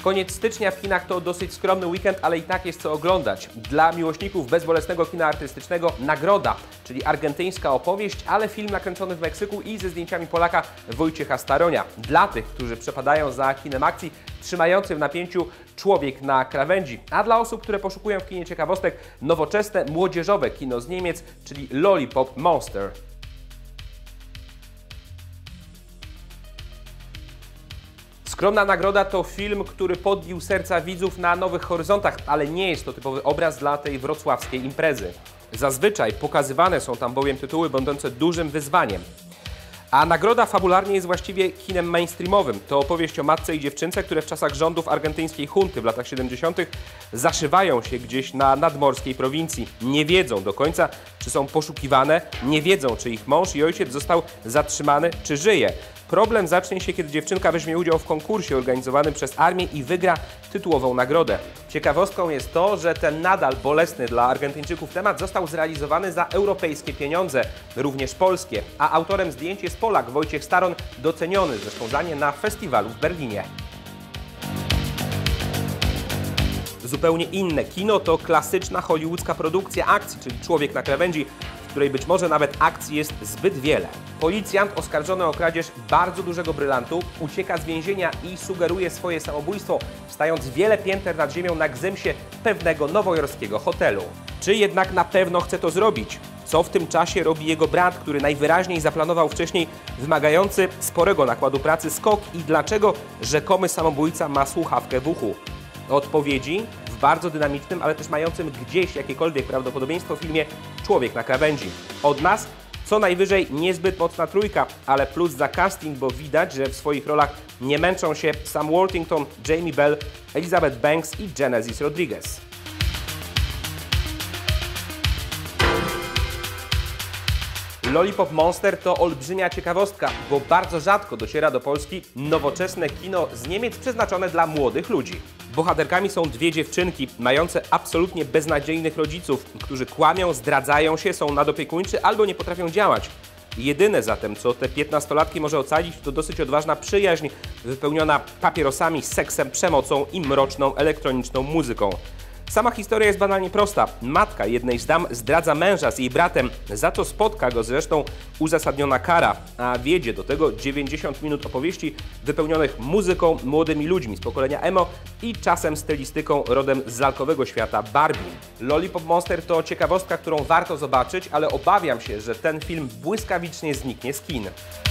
Koniec stycznia w kinach to dosyć skromny weekend, ale i tak jest co oglądać. Dla miłośników bezbolesnego kina artystycznego Nagroda, czyli argentyńska opowieść, ale film nakręcony w Meksyku i ze zdjęciami Polaka Wojciecha Staronia. Dla tych, którzy przepadają za kinem akcji, trzymający w napięciu Człowiek na krawędzi, a dla osób, które poszukują w kinie ciekawostek, nowoczesne, młodzieżowe kino z Niemiec, czyli Lollipop Monster. Skromna nagroda to film, który podbił serca widzów na nowych horyzontach, ale nie jest to typowy obraz dla tej wrocławskiej imprezy. Zazwyczaj pokazywane są tam bowiem tytuły będące dużym wyzwaniem. A nagroda fabularnie jest właściwie kinem mainstreamowym. To opowieść o matce i dziewczynce, które w czasach rządów argentyńskiej hunty w latach 70. zaszywają się gdzieś na nadmorskiej prowincji. Nie wiedzą do końca, czy są poszukiwane, nie wiedzą, czy ich mąż i ojciec został zatrzymany, czy żyje. Problem zacznie się, kiedy dziewczynka weźmie udział w konkursie organizowanym przez armię i wygra tytułową nagrodę. Ciekawostką jest to, że ten nadal bolesny dla Argentyńczyków temat został zrealizowany za europejskie pieniądze, również polskie, a autorem zdjęć jest Polak Wojciech Staroń, doceniony zresztą za nie na festiwalu w Berlinie. Zupełnie inne kino to klasyczna hollywoodzka produkcja akcji, czyli Człowiek na krawędzi, w której być może nawet akcji jest zbyt wiele. Policjant oskarżony o kradzież bardzo dużego brylantu ucieka z więzienia i sugeruje swoje samobójstwo, stając wiele pięter nad ziemią na gzymsie pewnego nowojorskiego hotelu. Czy jednak na pewno chce to zrobić? Co w tym czasie robi jego brat, który najwyraźniej zaplanował wcześniej wymagający sporego nakładu pracy skok i dlaczego rzekomy samobójca ma słuchawkę w uchu? Odpowiedzi w bardzo dynamicznym, ale też mającym gdzieś jakiekolwiek prawdopodobieństwo filmie Człowiek na krawędzi. Od nas co najwyżej niezbyt mocna trójka, ale plus za casting, bo widać, że w swoich rolach nie męczą się Sam Worthington, Jamie Bell, Elizabeth Banks i Genesis Rodriguez. Lollipop Monster to olbrzymia ciekawostka, bo bardzo rzadko dociera do Polski nowoczesne kino z Niemiec przeznaczone dla młodych ludzi. Bohaterkami są dwie dziewczynki mające absolutnie beznadziejnych rodziców, którzy kłamią, zdradzają się, są nadopiekuńczy albo nie potrafią działać. Jedyne zatem, co te 15-latki może ocalić, to dosyć odważna przyjaźń wypełniona papierosami, seksem, przemocą i mroczną elektroniczną muzyką. Sama historia jest banalnie prosta. Matka jednej z dam zdradza męża z jej bratem, za co spotka go zresztą uzasadniona kara, a wiedzie do tego 90 minut opowieści wypełnionych muzyką, młodymi ludźmi z pokolenia emo i czasem stylistyką rodem z lalkowego świata Barbie. Lollipop Monster to ciekawostka, którą warto zobaczyć, ale obawiam się, że ten film błyskawicznie zniknie z kin.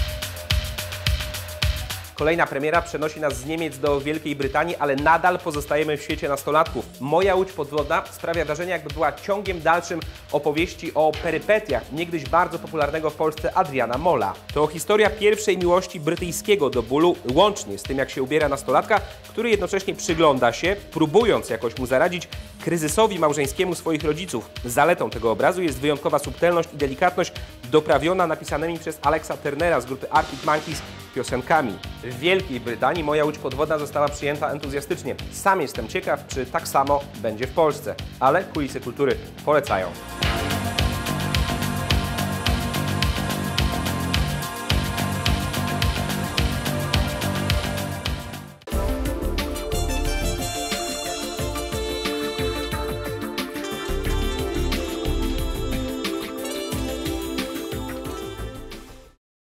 Kolejna premiera przenosi nas z Niemiec do Wielkiej Brytanii, ale nadal pozostajemy w świecie nastolatków. Moja łódź podwodna sprawia wrażenie, jakby była ciągiem dalszym opowieści o perypetiach niegdyś bardzo popularnego w Polsce Adriana Mola. To historia pierwszej miłości brytyjskiego do bólu, łącznie z tym, jak się ubiera nastolatka, który jednocześnie przygląda się, próbując jakoś mu zaradzić, kryzysowi małżeńskiemu swoich rodziców. Zaletą tego obrazu jest wyjątkowa subtelność i delikatność doprawiona napisanymi przez Alexa Turnera z grupy Arctic Monkeys piosenkami. W Wielkiej Brytanii Moja łódź podwodna została przyjęta entuzjastycznie. Sam jestem ciekaw, czy tak samo będzie w Polsce. Ale kulisy kultury polecają.